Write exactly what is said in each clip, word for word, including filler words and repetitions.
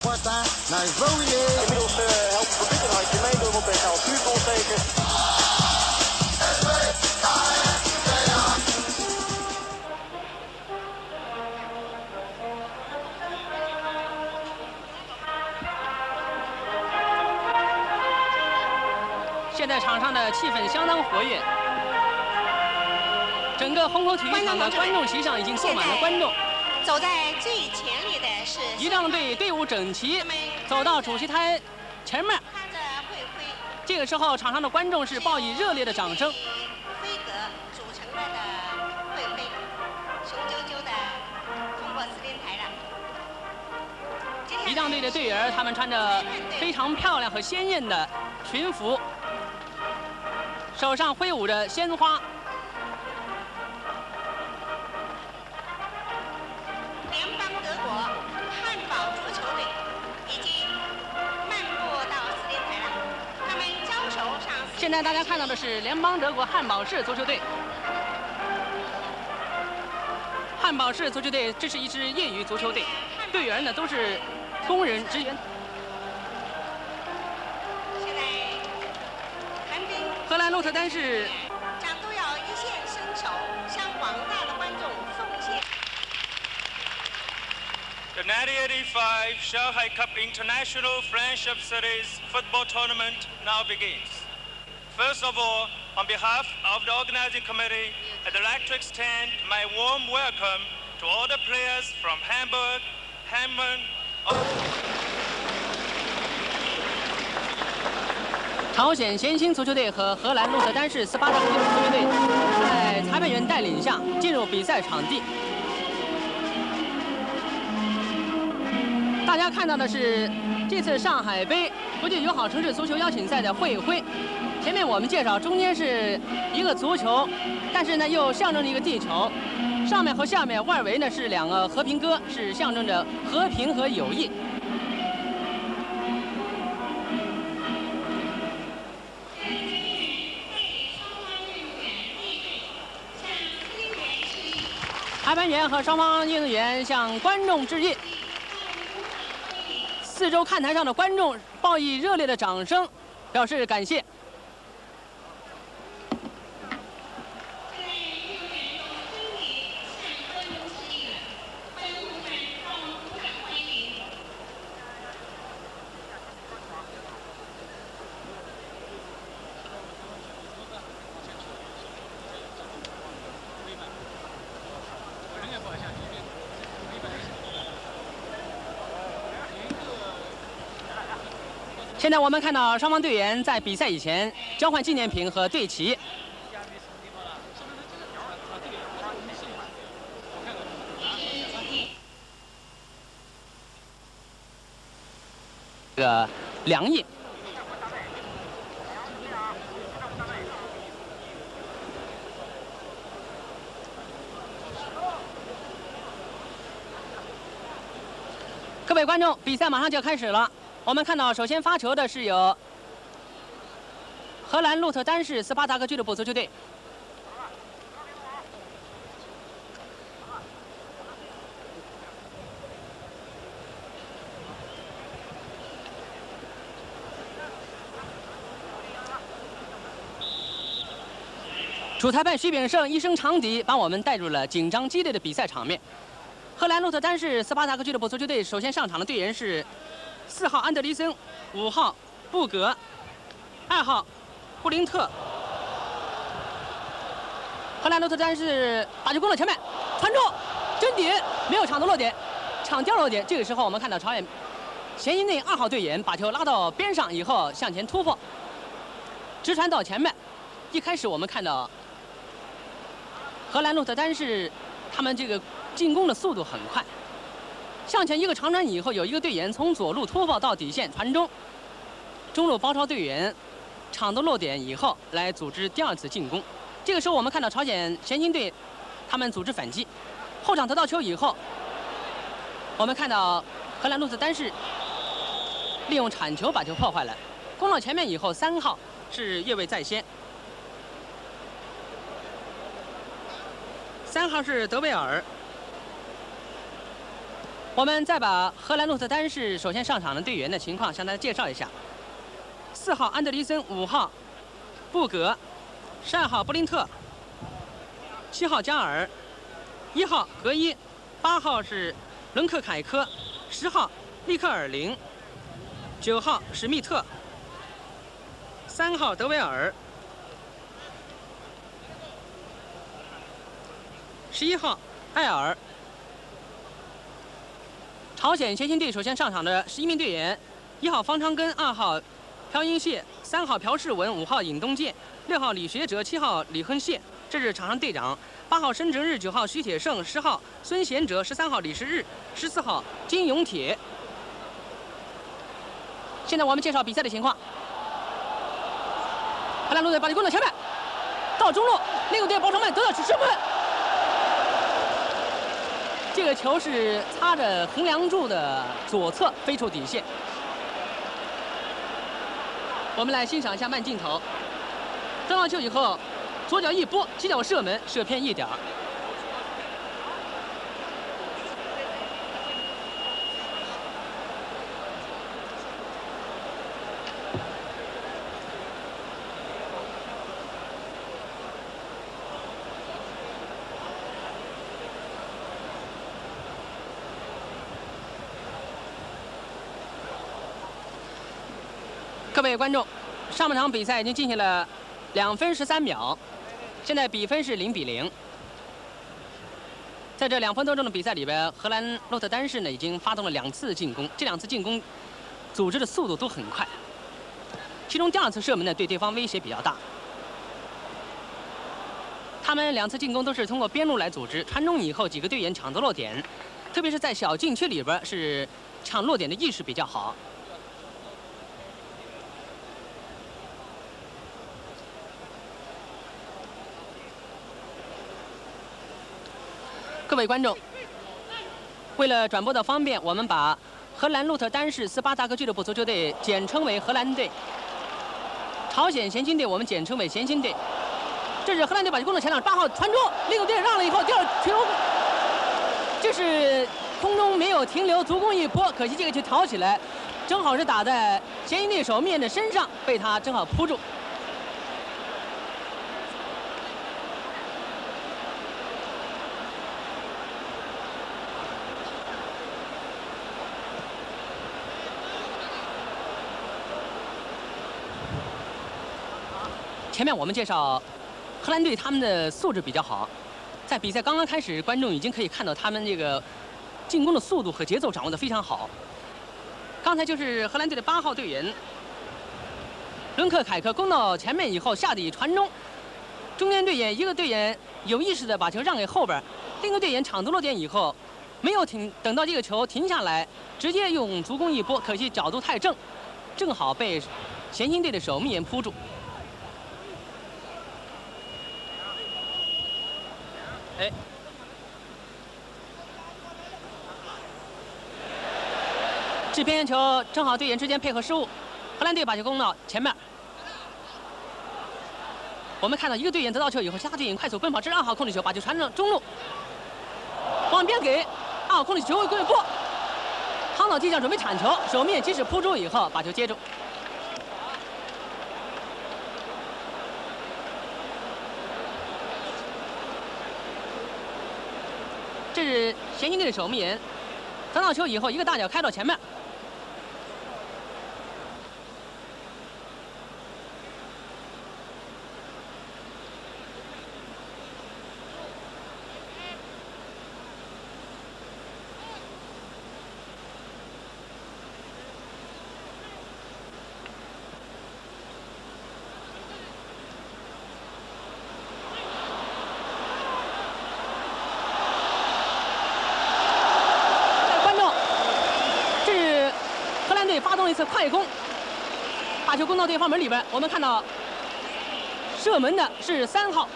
naar Volier. Inmiddels uh, helpt het een handje mee door op weg al vuurpol steken. 现在场上的气氛相当活跃，整个虹口体育场的观众席上已经坐满了观众。 走在最前列的是仪仗队队伍整齐，走到主席台前面。这个时候，场上的观众是报以热烈的掌声。 飞格组成了的会徽，雄赳赳的冲过司令台了。 仪仗队的队员，他们穿着非常漂亮和鲜艳的群服，手上挥舞着鲜花。 联邦德国汉堡足球队已经漫步到司令台了，他们交手上。 现在大家看到的是联邦德国汉堡市足球队。汉堡市足球队，这是一支业余足球队，队员呢都是 工人职员。 现在，寒冰荷兰鹿特丹是将都要一线伸手，向广大的观众奉献。 The nineteen eighty-five Shanghai Cup International Friendship Series football tournament now begins. First of all, on behalf of the organizing committee, I'd like to extend my warm welcome to all the players from Hamburg, Hamburg. 朝鲜咸兴足球队和荷兰鹿特丹市斯巴达足球队在裁判员带领下进入比赛场地。大家看到的是这次上海杯国际友好城市足球邀请赛的会徽。前面我们介绍，中间是一个足球，但是呢又象征着一个地球。 上面和下面外围呢是两个和平鸽，是象征着和平和友谊。裁判员和双方运动员向观众致意。四周看台上的观众报以热烈的掌声，表示感谢。 现在我们看到双方队员在比赛以前交换纪念品和队旗。这个梁印。各位观众，比赛马上就要开始了。 我们看到，首先发球的是有荷兰鹿特丹市斯巴达克俱乐部足球队。主裁判徐炳胜一声长笛，把我们带入了紧张激烈的比赛场面。荷兰鹿特丹市斯巴达克俱乐部足球队首先上场的队员是 四号安德里森，五号布格，二号布林特。荷兰鹿特丹是把球攻到前面，传中，真点，没有抢到落点，抢掉落点。这个时候我们看到朝鲜咸兴队二号队员把球拉到边上以后向前突破，直传到前面。一开始我们看到荷兰鹿特丹是他们这个进攻的速度很快。 向前一个长传以后，有一个队员从左路突破到底线传中，中路包抄队员抢到落点以后来组织第二次进攻。这个时候我们看到朝鲜咸兴队他们组织反击，后场得到球以后，我们看到荷兰鹿特丹市利用铲球把球破坏了，攻到前面以后，三号是越位在先，三号是德贝尔。 我们再把荷兰鹿特丹市首先上场的队员的情况向大家介绍一下：四号安德黎森，五号布格，十二号布林特，七号加尔，一号格伊，八号是伦克凯科，十号利克尔林，九号史密特，三号德维尔，十一号艾尔。朝鲜先行队首先上场的十一名队员：一号方长根，二号朴英谢，三号朴世文，五号尹东健，六号李学哲，七号李亨谢，这是场上队长。八号申成日，九号徐铁胜，十号孙贤哲，十三号李时日，十四号金永铁。现在我们介绍比赛的情况。荷兰鹿队把球攻到前面，到中路，另一个队包抄曼得到射门。这个球是擦着横梁柱的左侧飞出底线。我们来欣赏一下慢镜头。争到球以后，左脚一拨，起脚射门，射偏一点儿。各位观众，上半场比赛已经进行了两分十三秒，现在比分是零比零。在这两分多钟的比赛里边，荷兰鹿特丹市呢已经发动了两次进攻，这两次进攻组织的速度都很快。其中第二次射门呢，对对方威胁比较大。他们两次进攻都是通过边路来组织，传中以后几个队员抢得落点，特别是在小禁区里边是抢落点的意识比较好。各位观众，为了转播的方便，我们把荷兰鹿特丹市斯巴达克俱乐部足球队简称为荷兰队，朝鲜咸兴队我们简称为咸兴队。这是荷兰队把球攻到前场，八号传中，另一个队让了以后，第二球，这是空中没有停留，足弓一拨，可惜这个球挑起来，正好是打在咸兴队守门员的身上，被他正好扑住。前面我们介绍，荷兰队他们的素质比较好，在比赛刚刚开始，观众已经可以看到他们这个进攻的速度和节奏掌握得非常好。刚才就是荷兰队的八号队员伦克凯科攻到前面以后下底传中，中间队员一个队员有意识的把球让给后边，另一个队员抢得落点以后，没有停等到这个球停下来，直接用足弓一拨，可惜角度太正，正好被咸兴队的守门员扑住。哎，这边球正好队员之间配合失误，荷兰队把球攻到前面。我们看到一个队员得到球以后，其他队员快速奔跑，这是二号控制球，把球传到中路，往边给二号控制球位过过，躺到地上准备铲球，守门员及时扑住以后把球接住。这是咸兴队的守门员，得到球以后，一个大脚开到前面。发动了一次快攻，把球攻到对方门里边。我们看到射门的是三号，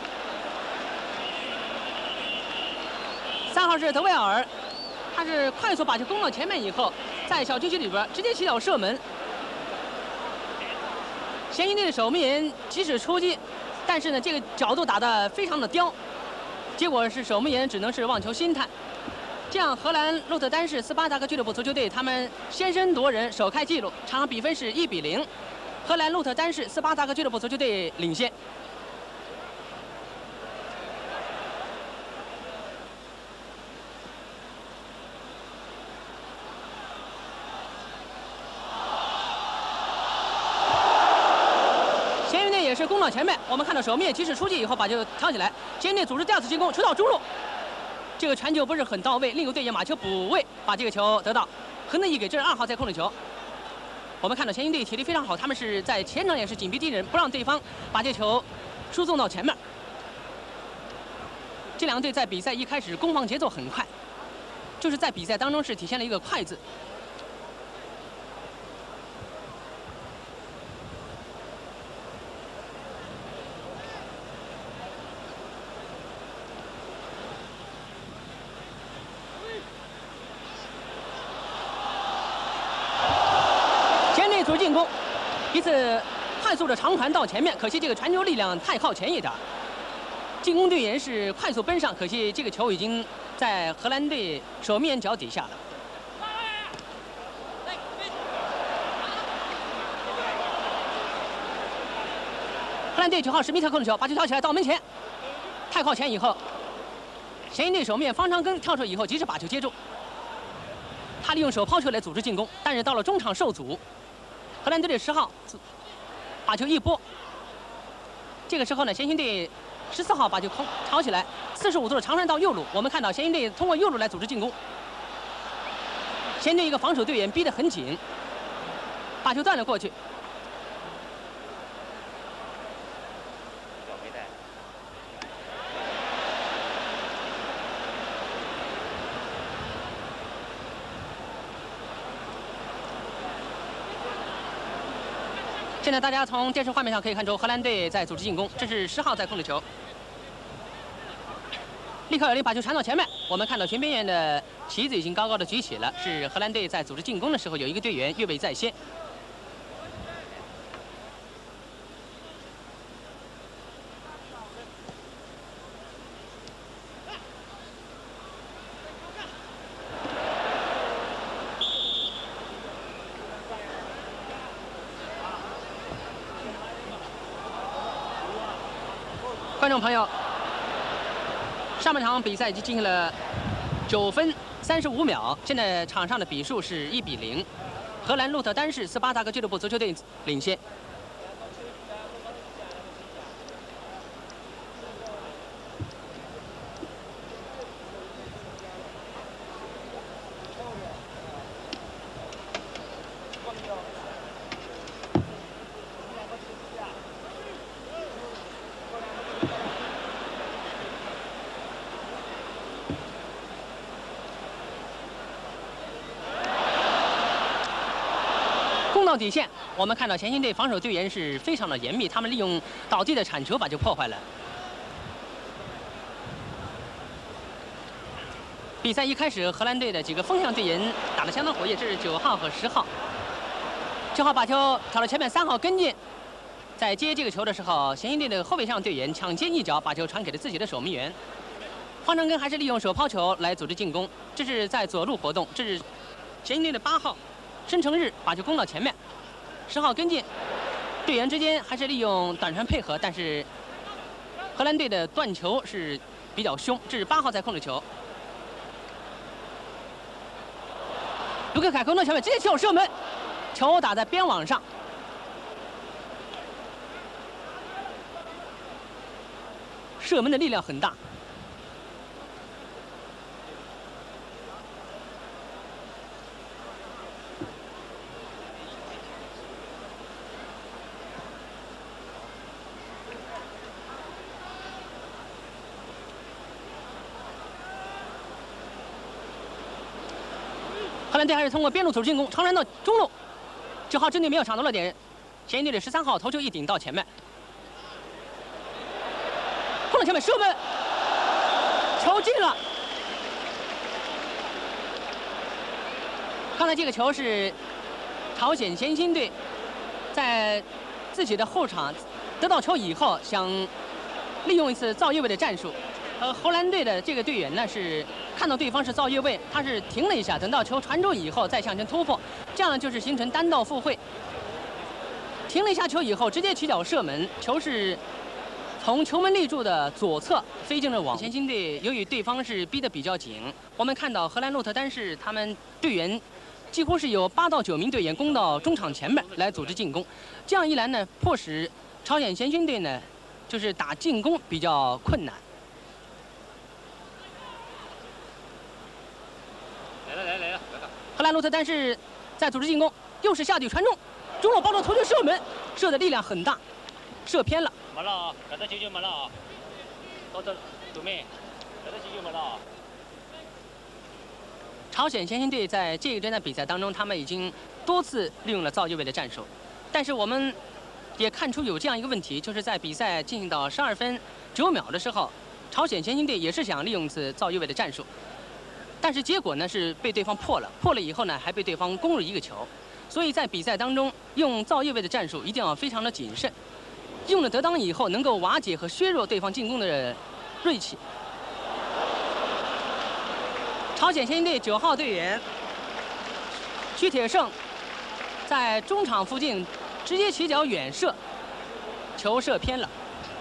三号是德维尔，他是快速把球攻到前面以后，在小禁区里边直接起脚射门。咸兴队的守门员即使出击，但是呢这个角度打得非常的刁，结果是守门员只能是望球心态。 这样，荷兰鹿特丹市斯巴达克俱乐部足球队他们先声夺人，首开纪录，场比分是一比零，荷兰鹿特丹市斯巴达克俱乐部足球队领先。咸鱼内也是攻到前面，我们看到守门员及时出击以后把球挑起来，咸鱼内组织第二次进攻，球到中路。 这个传球不是很到位，另一个队员马球补位，把这个球得到。横的一给，这是二号在控制球。我们看到咸鱼队体力非常好，他们是在前场也是紧逼敌人，不让对方把这球输送到前面。这两个队在比赛一开始攻防节奏很快，就是在比赛当中是体现了一个快字。 组织进攻，一次快速的长传到前面，可惜这个传球力量太靠前一点。进攻队员是快速奔上，可惜这个球已经在荷兰队守门员脚底下了。荷兰队九号史密特控制球，把球挑起来到门前，太靠前以后，咸鱼队守门员方长庚跳出以后及时把球接住，他利用手抛球来组织进攻，但是到了中场受阻。 荷兰队的十号把球一拨，这个时候呢，咸鱼队十四号把球挑起来，四十五度的长传到右路。我们看到咸鱼队通过右路来组织进攻，咸鱼队一个防守队员逼得很紧，把球断了过去。现在大家从电视画面上可以看出，荷兰队在组织进攻，这是十号在控制球。立刻有力把球传到前面，我们看到前边缘的旗子已经高高的举起了，是荷兰队在组织进攻的时候有一个队员越位在先。观众朋友，上半场比赛已经进行了九分三十五秒，现在场上的比数是一比零，荷兰鹿特丹市斯巴达克俱乐部足球队领先。到底线，我们看到咸鱼队防守队员是非常的严密，他们利用倒地的铲球把球破坏了。比赛一开始，荷兰队的几个锋线队员打得相当活跃，这是九号和十号。九号把球挑到前面，三号跟进，在接这个球的时候，咸鱼队的后备上队员抢先一脚把球传给了自己的守门员。方长庚还是利用手抛球来组织进攻，这是在左路活动，这是咸鱼队的八号。 申成日把球攻到前面，十号跟进，队员之间还是利用短传配合，但是荷兰队的断球是比较凶，这是八号在控制球。卢克凯攻到前面，直接起手射门，球打在边网上。射门的力量很大。 荷兰队还是通过边路组织进攻，长传到中路，九号针对没有抢到落点，咸鱼队的十三号头球一顶到前面，控到前面射门，球进了。刚才这个球是朝鲜咸兴队在自己的后场得到球以后，想利用一次造越位的战术，呃，荷兰队的这个队员呢是看到对方是造越位，他是停了一下，等到球传中以后再向前突破，这样就是形成单道附会。停了一下球以后，直接起脚射门，球是从球门立柱的左侧飞进了网。前进队由于对方是逼得比较紧，我们看到荷兰鹿特丹是他们队员几乎是有八到九名队员攻到中场前面来组织进攻，这样一来呢，迫使朝鲜咸兴队呢就是打进攻比较困难。 来了来了， 荷兰鹿特丹是在组织进攻，又是下底传中，中路包着头球射门，射的力量很大，射偏了。 没了啊，搿只球就没了啊，到这对面，搿只球就没了啊。 朝鲜咸兴队在这一轮的比赛当中，他们已经多次利用了造越位的战术，但是我们也看出有这样一个问题，就是在比赛进行到十二分九秒的时候，朝鲜咸兴队也是想利用此造越位的战术。 但是结果呢是被对方破了，破了以后呢还被对方攻入一个球，所以在比赛当中用造越位的战术一定要非常的谨慎，用了得当以后能够瓦解和削弱对方进攻的锐气。朝鲜咸兴队九号队员屈铁胜在中场附近直接起脚远射，球射偏了。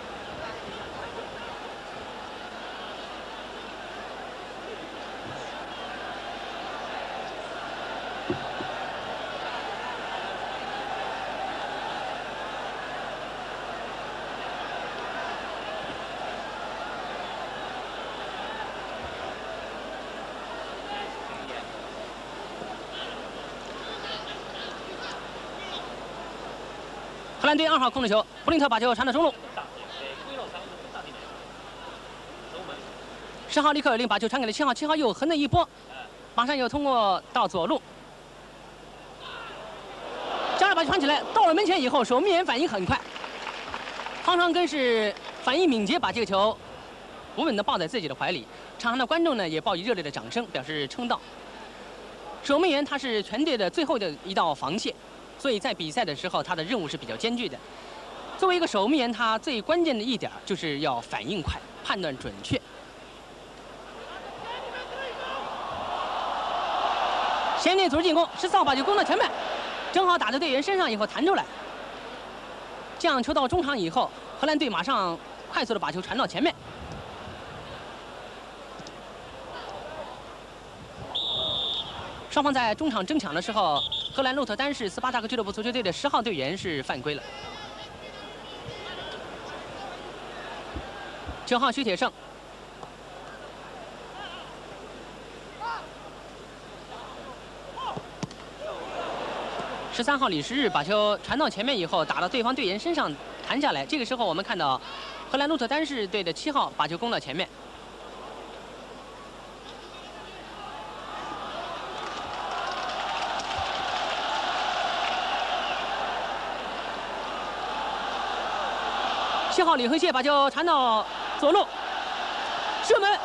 荷兰队二号控制球，布林特把球传到中路。十号立刻令把球传给了七号，七号又横了一波，马上又通过到左路，加尔把球传起来，到了门前以后，守门员反应很快，方长根是反应敏捷，把这个球稳稳地抱在自己的怀里。场上的观众呢也报以热烈的掌声，表示称道。守门员他是全队的最后的一道防线。 所以在比赛的时候，他的任务是比较艰巨的。作为一个守门员，他最关键的一点就是要反应快、判断准确。先内组织进攻，十四号把球攻到前面，正好打在队员身上以后弹出来。这样球到中场以后，荷兰队马上快速的把球传到前面。 双方在中场争抢的时候，荷兰鹿特丹是斯巴达克俱乐部足球队的十号队员是犯规了。九号徐铁胜，十三号李时日把球传到前面以后，打到对方队员身上弹下来。这个时候我们看到，荷兰鹿特丹是队的七号把球攻到前面。 七号李恒谢把球传到左路，射门。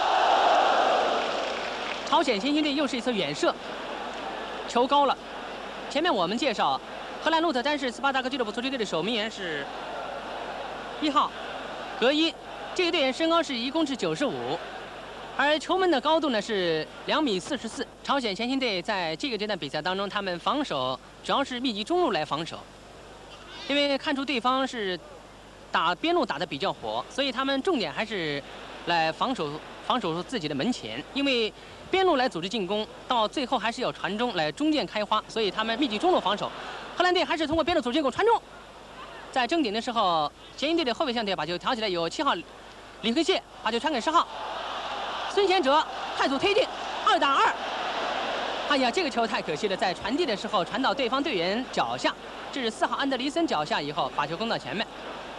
朝鲜咸兴队又是一次远射，球高了。前面我们介绍，荷兰鹿特丹是斯巴达克俱乐部足球队的守门员是一号格伊，这个队员身高是一共是九十五，而球门的高度呢是两米四十四。朝鲜咸兴队在这个阶段比赛当中，他们防守主要是密集中路来防守，因为看出对方是。 打边路打得比较火，所以他们重点还是来防守防守自己的门前，因为边路来组织进攻，到最后还是要传中来中箭开花，所以他们密集中路防守。荷兰队还是通过边路组织进攻传中，在争顶的时候，咸兴队的后卫线队把球挑起来，有七号李克谢把球传给十号孙贤哲，快速推进，二打二。哎呀，这个球太可惜了，在传递的时候传到对方队员脚下，这是四号安德里森脚下以后把球攻到前面。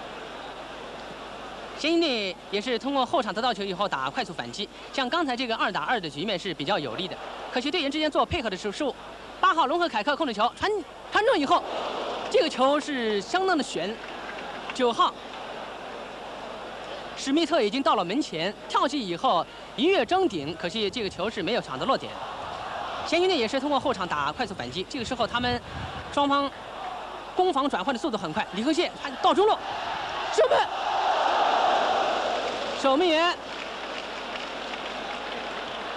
咸兴队也是通过后场得到球以后打快速反击，像刚才这个二打二的局面是比较有利的。可惜队员之间做配合的时候失误。八号龙和凯克控制球传传中以后，这个球是相当的悬。九号史密特已经到了门前，跳起以后一跃争顶，可惜这个球是没有抢得落点。咸兴队也是通过后场打快速反击，这个时候他们双方攻防转换的速度很快。李和谢到中路射门。 守门员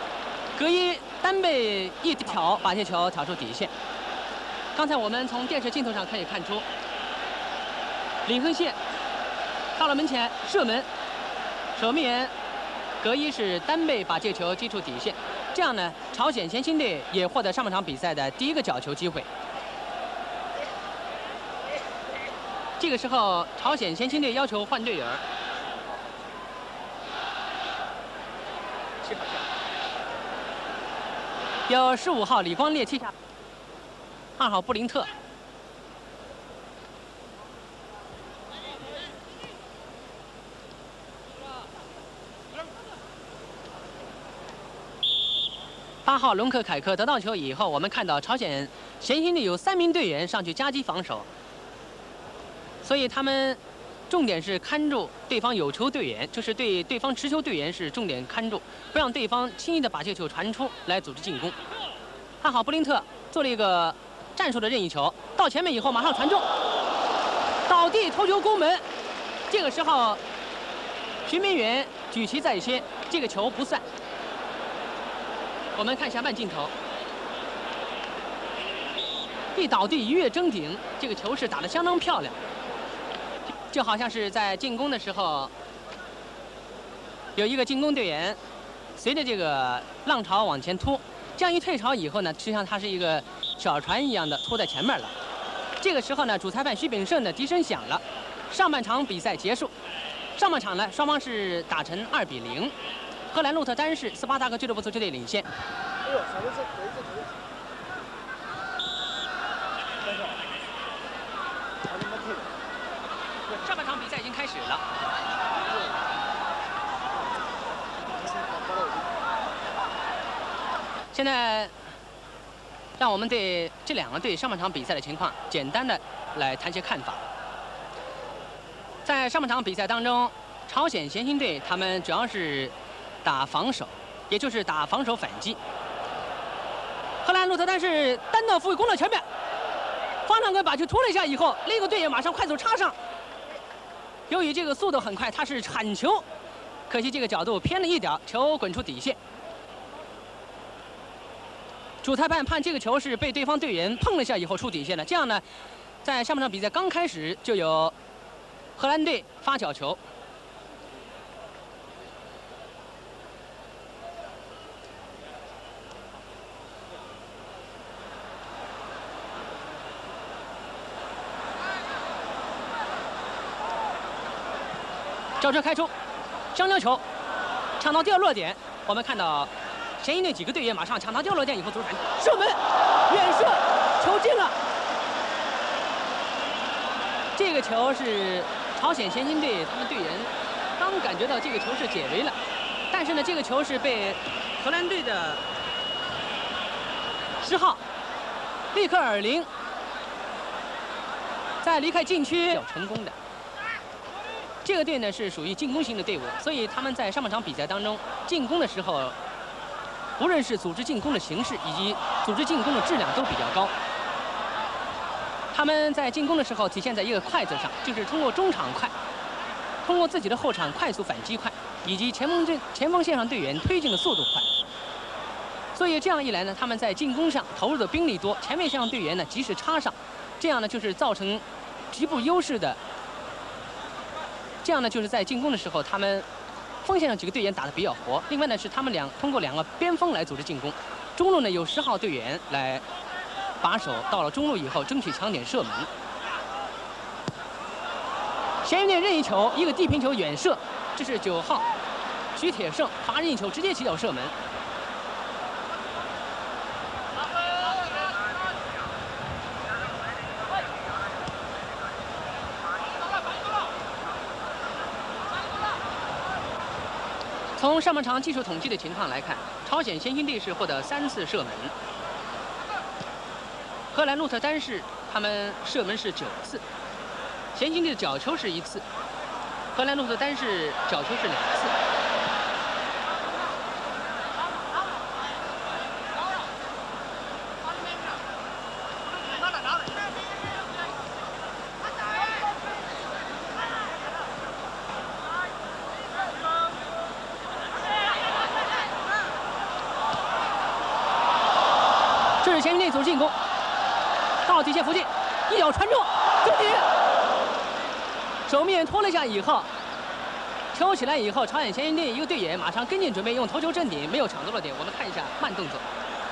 格伊单背一挑，把这球挑出底线。刚才我们从电视镜头上可以看出，李亨宪到了门前射门，守门员格伊是单背把这球击出底线。这样呢，朝鲜咸兴队也获得上半场比赛的第一个角球机会。这个时候，朝鲜咸兴队要求换队员。 有十五号李光烈替下，二号布林特，八号隆克凯克得到球以后，我们看到朝鲜咸兴队有三名队员上去夹击防守，所以他们重点是看住对方有球队员，就是对对方持球队员是重点看住，不让对方轻易的把这个球传出来组织进攻。看好布林特做了一个战术的任意球，到前面以后马上传中，倒地头球攻门。这个时候，巡门员举旗在先，这个球不算。我们看下半镜头，一倒地一跃争顶，这个球是打得相当漂亮。 就好像是在进攻的时候，有一个进攻队员随着这个浪潮往前拖，这样一退潮以后呢，实际上它是一个小船一样的拖在前面了。这个时候呢，主裁判徐炳胜的笛声响了，上半场比赛结束。上半场呢，双方是打成二比零，荷兰鹿特丹市斯巴达克俱乐部足球队领先。 哎呦，小的是回这头。 上半场比赛已经开始了。现在，让我们对这两个队上半场比赛的情况简单的来谈些看法。在上半场比赛当中，朝鲜咸兴队他们主要是打防守，也就是打防守反击。荷兰鹿特丹是单道夫攻到前面，方长根把球拖了一下以后，另一个队员马上快速插上。 由于这个速度很快，他是铲球，可惜这个角度偏了一点，球滚出底线。主裁判判这个球是被对方队员碰了一下以后出底线的，这样呢，在上半场比赛刚开始就有荷兰队发角球。角球开出，香蕉球抢到第二落点，我们看到咸兴队几个队员马上抢到第二落点以后组传射门，远射，球进了。这个球是朝鲜咸兴队他们队员刚感觉到这个球是解围了，但是呢，这个球是被荷兰队的十号利克尔林在离开禁区要成功的。 这个队呢是属于进攻型的队伍，所以他们在上半场比赛当中进攻的时候，无论是组织进攻的形式以及组织进攻的质量都比较高。他们在进攻的时候体现在一个快字上，就是通过中场快，通过自己的后场快速反击快，以及前锋阵前锋线上队员推进的速度快。所以这样一来呢，他们在进攻上投入的兵力多，前面线上队员呢及时插上，这样呢就是造成局部优势的。 这样呢，就是在进攻的时候，他们锋线上几个队员打得比较活。另外呢，是他们两通过两个边锋来组织进攻。中路呢有十号队员来把守，到了中路以后争取抢点射门。咸兴队任意球，一个地平球远射，这是九号徐铁胜罚任意球直接起脚射门。 从上半场技术统计的情况来看，朝鲜咸兴队是获得三次射门，荷兰鹿特丹市他们射门是九次，咸兴队的角球是一次，荷兰鹿特丹市角球是两次。 队组织进攻，到底线附近，一脚传中，终底。守门员拖了一下以后，球起来以后，朝鲜咸兴队一个队员马上跟进，准备用头球正顶，没有抢到落点。我们看一下慢动作。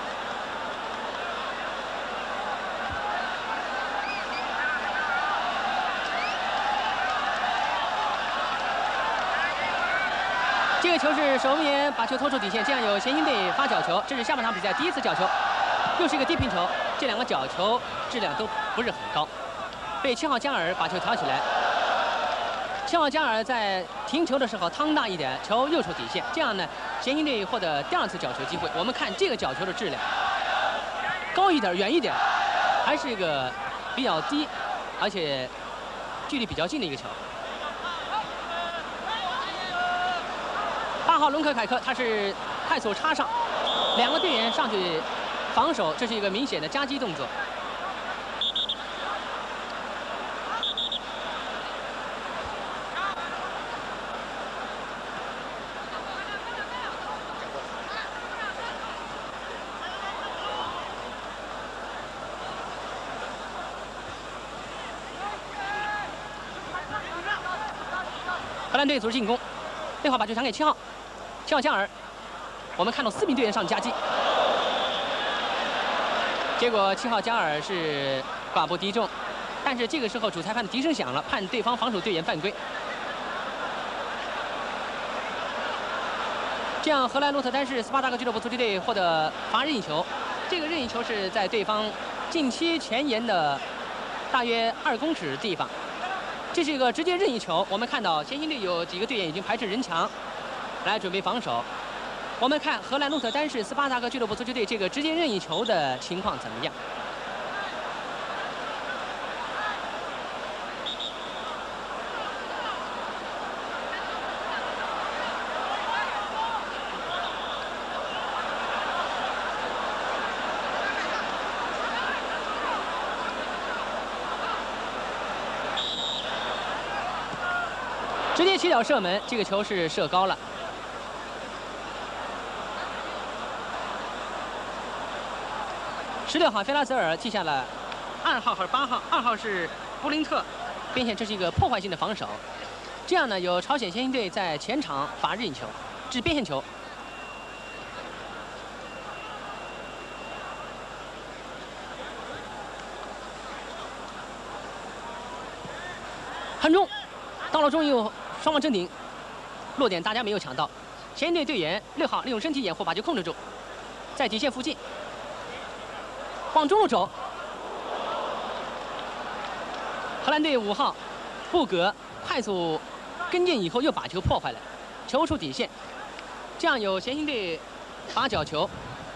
这个球是守门员把球拖出底线，这样有咸兴队发角球。这是下半场比赛第一次角球，又是一个低平球。这两个角球质量都不是很高，被七号加尔把球挑起来。七号加尔在停球的时候趟大一点，球右出底线，这样呢，咸兴队获得第二次角球机会。我们看这个角球的质量，高一点、远一点，还是一个比较低，而且距离比较近的一个球。 八号隆科凯科，他是快速插上，两个队员上去防守，这是一个明显的夹击动作。荷兰队组织进攻，六号把球传给七号。 七号加尔，我们看到四名队员上去夹击，结果七号加尔是寡不敌众，但是这个时候主裁判的笛声响了，判对方防守队员犯规。这样，荷兰鹿特丹市斯巴达克俱乐部足球队获得罚任意球，这个任意球是在对方近期前沿的大约二公尺地方，这是一个直接任意球。我们看到咸兴队有几个队员已经排斥人墙。 来准备防守，我们看荷兰鹿特丹市斯巴达克俱乐部足球队这个直接任意球的情况怎么样？直接起脚射门，这个球是射高了。 十六号菲拉泽尔记下了二号和八号，二号是布林特，边线这是一个破坏性的防守。这样呢，有朝鲜咸兴队在前场罚任意球，至边线球。很中，到了中右双方争顶，落点大家没有抢到。咸兴队队员六号利用身体掩护把球控制住，在底线附近。 往中路走，荷兰队五号布格快速跟进以后又把球破坏了，球出底线，这样有咸兴队罚角球。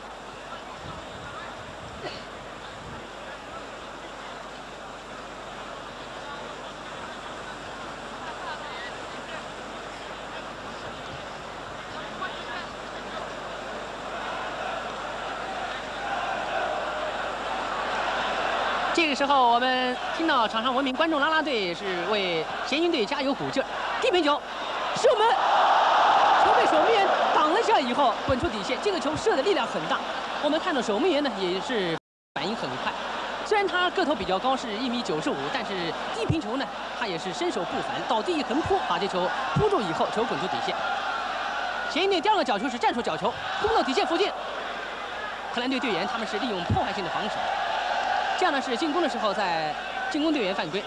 这个时候，我们听到场上文明观众啦啦队是为咸兴队加油鼓劲儿。地平球，射门，球被守门员挡了一下以后滚出底线。这个球射的力量很大，我们看到守门员呢也是反应很快。虽然他个头比较高，是一米九十五，但是地平球呢他也是身手不凡，倒地一横扑，把这球扑住以后，球滚出底线。咸兴队第二个角球是战术角球，攻到底线附近。荷兰队队员他们是利用破坏性的防守。 这样呢是进攻的时候，在进攻队员犯规。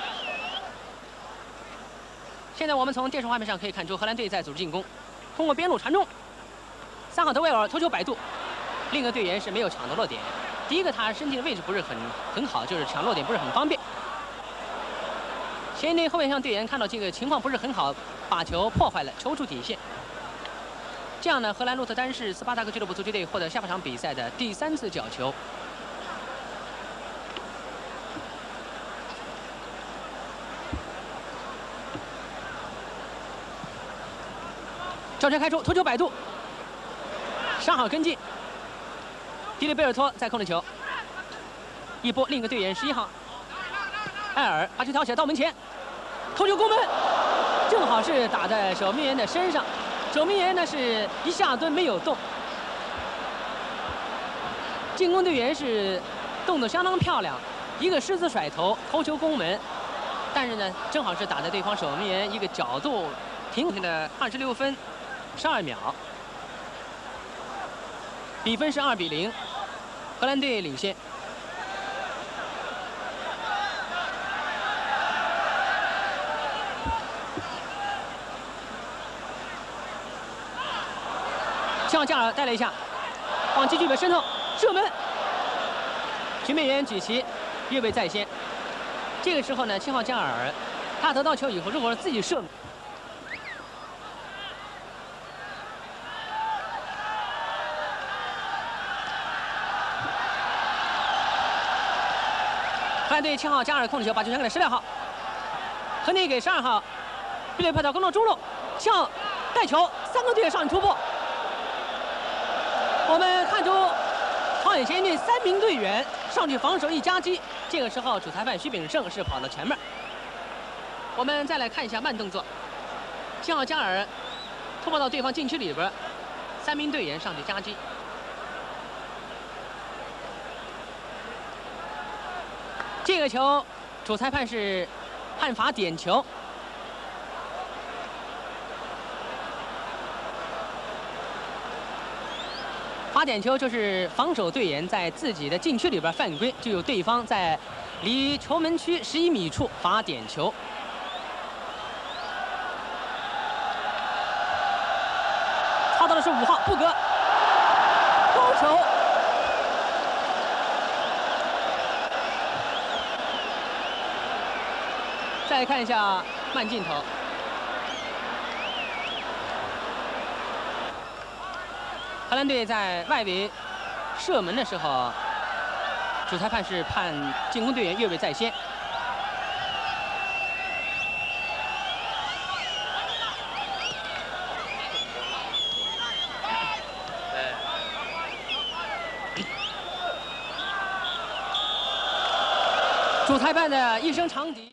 现在我们从电视画面上可以看出，荷兰队在组织进攻，通过边路传中，三号德维尔头球摆渡，另一个队员是没有抢到落点。第一个他身体的位置不是很很好，就是抢落点不是很方便。咸兴队后卫向队员看到这个情况不是很好，把球破坏了，球出底线。这样呢，荷兰鹿特丹市斯巴达克俱乐部足球队获得下半场比赛的第三次角球。 照车开出，头球摆渡，上好跟进，迪里贝尔托在控制球，一波另一个队员十一号艾尔把球挑起来到门前，头球攻门，正好是打在守门员的身上，守门员呢是一下蹲没有动，进攻队员是动作相当漂亮，一个狮子甩头，头球攻门，但是呢，正好是打在对方守门员一个角度平衡的二十六分十二秒，比分是二比零，荷兰队领先。七号加尔带了一下，往击距离身后射门，巡媒员举旗，越位在先。这个时候呢，七号加尔他得到球以后，如果自己射门，荷兰队七号加尔控制球，把球传给了十六号，亨内给十二号，比雷派到攻到中路，七号带球，三个队上突破。我们看出朝鲜先队三名队员上去防守一夹击，这个时候主裁判徐炳胜是跑到前面。我们再来看一下慢动作，七号加尔突破到对方禁区里边，三名队员上去夹击。这个球主裁判是判罚点球。罚点球就是防守队员在自己的禁区里边犯规，就有对方在离球门区十一米处罚点球。操到的是五号布格，高球。再来看一下慢镜头。荷兰队在外围射门的时候，主裁判是判进攻队员越位在先。主裁判的一声长笛。